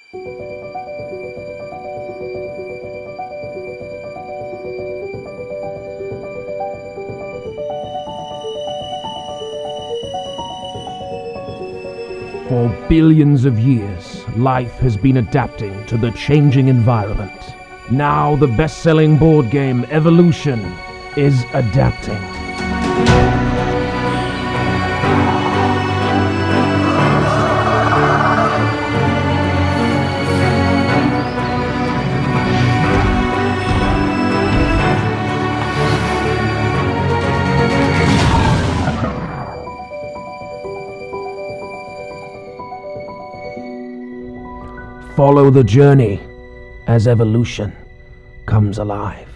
For billions of years, life has been adapting to the changing environment. Now the best-selling board game Evolution is adapting. Follow the journey as Evolution comes alive.